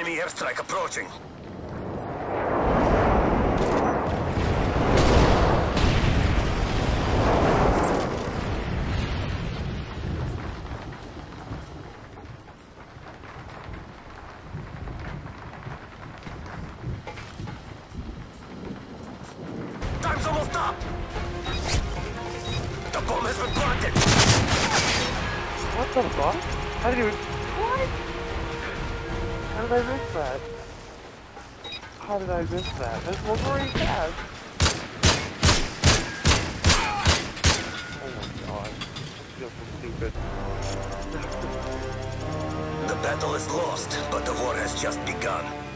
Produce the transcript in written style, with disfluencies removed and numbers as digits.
Enemy airstrike approaching. Time's almost up! The bomb has been planted! What the fuck? How did you... What? How did I miss that? How did I miss that? That's very fast. Oh my god. I feel so stupid. The battle is lost, but the war has just begun.